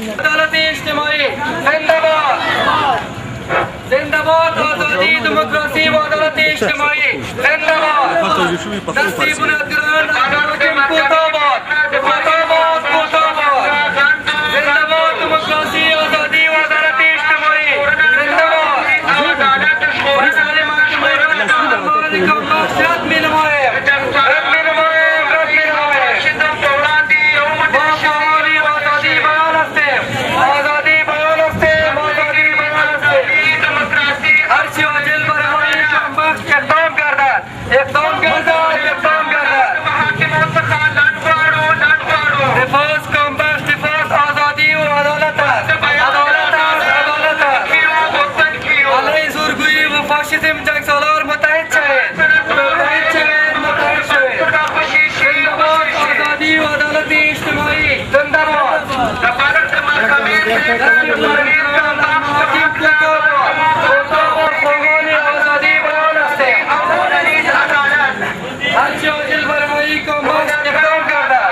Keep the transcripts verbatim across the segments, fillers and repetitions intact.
عدالت اجتماعی زنده‌باد. زنده‌باد آزادی دموکراسی و عدالت اجتماعی زنده‌باد. دستی بنیادگران حاکم کوتاه‌باد. کوتاه‌باد کوتاه‌باد. زنده‌باد دموکراسی آزادی و عدالت اجتماعی زنده‌باد. مثال محکمه رد می‌نماییم. رد می‌نماییم. رد می‌نماییم. با فعالی آزادی بیان هستیم. آزادی بیان هستیم. آزادی بیان هستیم. هرچی عاجل برای کمبخت اقدام گردد. اقدام گردد. اقدام گردد. دفاع کمبخت دفاع آزادی و عدالت است. عدالت است. عدالت است. علیه زورگویی و فاشیسم جنگ سالار متحد شوید. متحد شوید. متحد شوید. زنده‌باد آزادی و عدالت اجتماعی زنده‌باد. دستی بنیادگران حاکم کوتاه‌باد. کوتاه‌باد خواهان آزادی بیان هستیم. هرچی عاجل برای کمبخت اقدام گردد.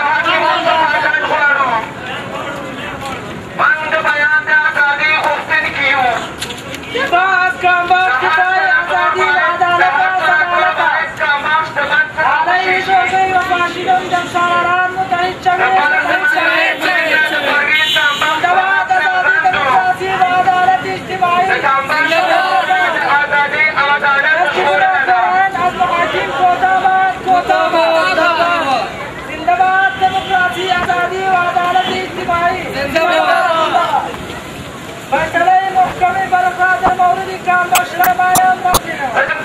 دفاع از کمبخت دفاع آزادی و عدالت است. عدالت است. علیه شورشی و فاشیسم جنگ سالاران متحد شوید. زنده‌باد آزادی دموکراسی و عدالت اجتماعی زنده‌باد. دستی بنیادگران از محاکم کوتاه‌باد. کوتاه‌باد. زنده‌باد دموکراسی آزادی و عدالت اجتماعی زنده‌باد. فیصله محکمه برافراز در مورد کمبخت را بیان نماییم.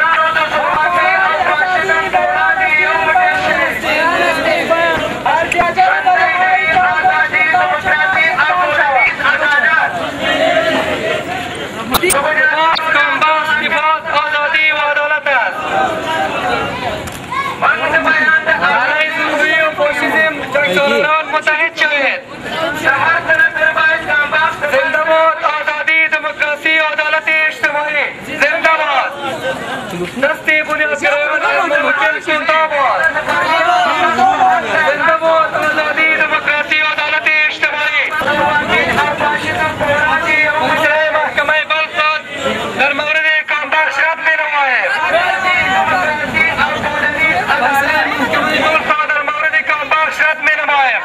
متحد شوید. زنده‌باد آزادی دموکراسی و عدالت اجتماعی زنده‌باد. دستی بنیادگران حاکم کوتاه‌باد. زنده‌باد آزادی دموکراسی و عدالت اجتماعی. فیصله محکمه بلخ در مورد کمبخت رد می‌نماییم. فیصله محکمه بلخ در مورد کمبخت رد می‌نماییم.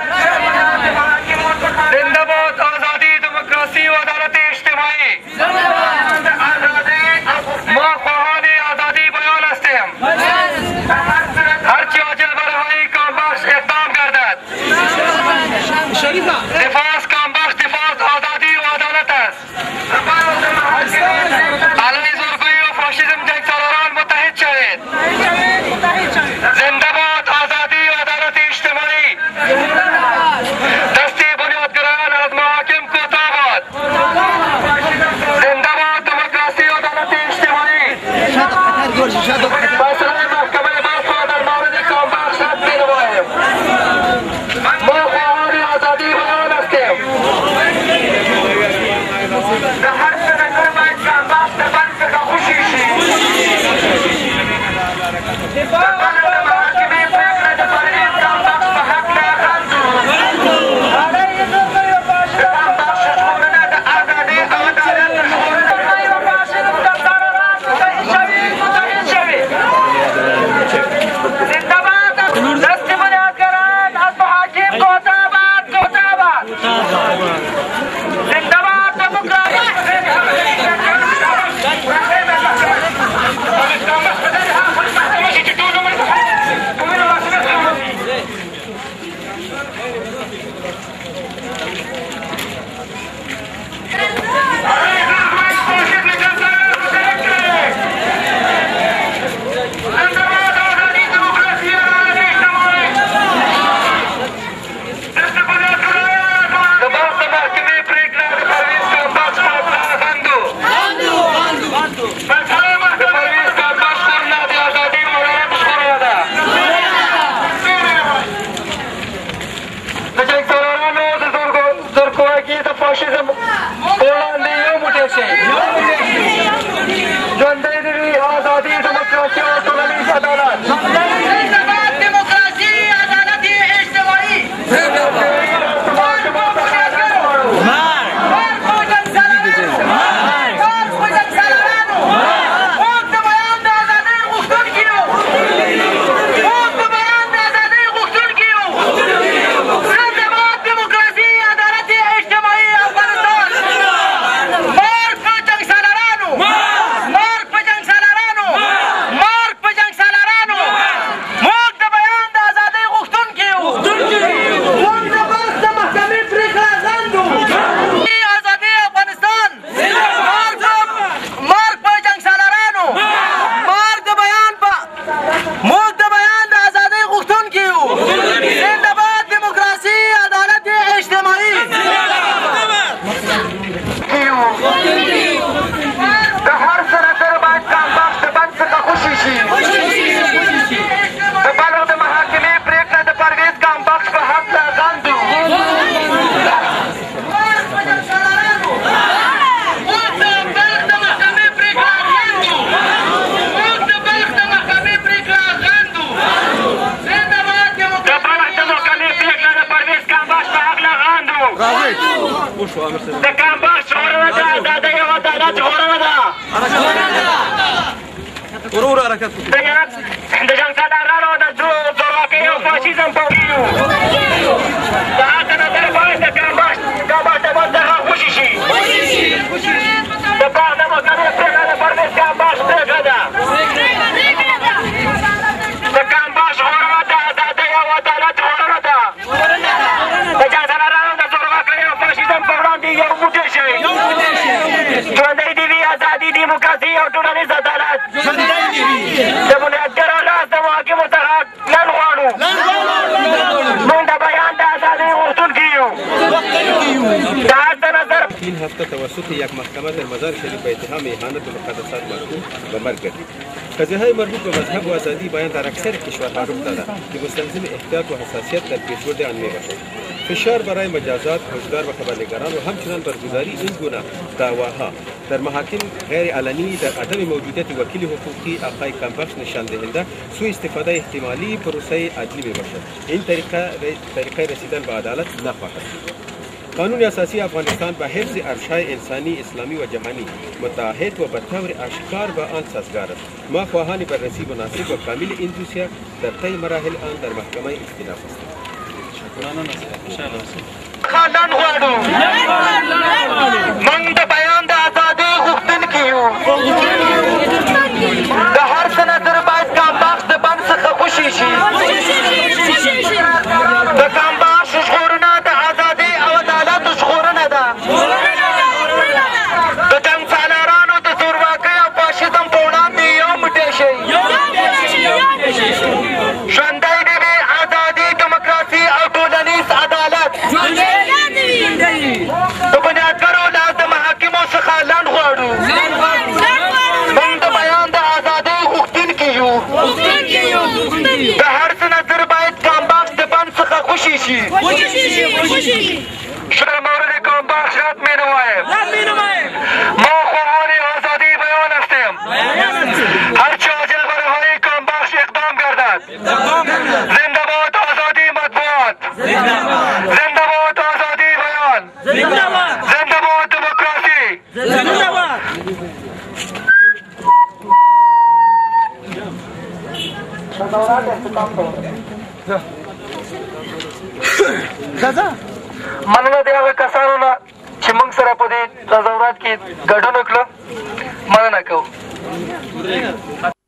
زنده‌باد آزادی دموکراسی و عدالت اجتماعی. ما خواهان آزادی بیان هستیم. هرچی عاجل برای کمبخت اقدام گردد. دفاع از کمبخت دفاع آزادی و عدالت است. علیه زورگویی و فاشیسم جنگ سالاران متحد شوید. زنده‌باد آزادی و عدالت اجتماعی. دستی بنیادگران از محاکم کوتاه‌باد. زنده‌باد دموکراسی و عدالت اجتماعی. فیصله محکمه بلخ در مورد کمبخت رد می‌نماییم. ما خواهان آزادی بیان هستیم. د کامباش ژغورنه د ازادۍ او عدالت ژغورنه ده. د جنګ سالارانو د زورواکۍ او فاشیزم په وړاندې د حق نظر باید د کامباش کامباش د بند څخه خوشي شي. د باغ د مقامي پرېکړه د پرویز کامباش پرېکړه ده. د کامباش ژغورنه د ازادۍ او عدالت ژغورنه ده. د جنګ سالارانو د زورواکۍ او فاشیزم په وړاندې یو موټی شئ. ژوندی دې وي ازادي، ډیموکراسي او ټولنیز عدالت. د بنیادګرو لاس د محاکمو څخه لنډ غواړو. موږ د بیان د ازادۍ غوښتونکي یو. د هر څه نظر این هفته توسط یک محکمه در مزار شریف به اتهام اهانت به مقدسات محکوم به مرگ گردید. قضیه‌های مربوط به مذهب و آزادی بیان در اکثر کشورها رخ داده که مستلزم احتیاط و حساسیت در پیشبرد آن میباشد. فشار برای مجازات، هشدار و خبرنگاران و همچنان برگزاری این گونه دعواها در محاکم غیر علنی در عدم موجودیت وکیل حقوقی آقای کامباش نشان دهنده سوء استفاده احتمالی پروسه عدلی میباشد. این طریقه طریقه رسیدن به عدالت نخواهد. قانون اساسی افغانستان به حفظ ارزش‌های انسانی، اسلامی و جهانی متعهد و به طور اشکار به آن سازگار است. ما خواهان بررسی مناسب و کامل این دوسیه در طی مراحل آن در محکمه اختلاف هستیم. خاندان غواړو. موږ د بیان د ازادۍ غوښتونکي یو. د هر څه نظر باید کامباش د بند څخه خوشي شي. د کامباش ژغورنه د ازادۍ او عدالت ژغورنه ده. د جنګ سالارانو د زورواکۍ او فاشیزم په وړاندې یو موټی شئ. ژوندی دې وي ازادي، ډیموکراسي او ټولنیز عدالت. د بنیادګرو لاس د محاکمو څخه لنډ غواړو. موږ د بیان د ازادۍ غوښتونکي یو. د هر څه نظر باید کامباش د بند څخه خوشي شي. شر مورد کامباش رد می نمایم. ما خواهان آزادی بیان هستیم. هر چه عاجل به رهایی کامباش اقدام گردد. زنده باد آزادی مطبوعات. زنده باد آزادی بیان. زنده باد دموکراسی. مننه د هغه کسانو نه چې موږ سره په دې تظاهرات کې ګډون وکړه. مننه کوو.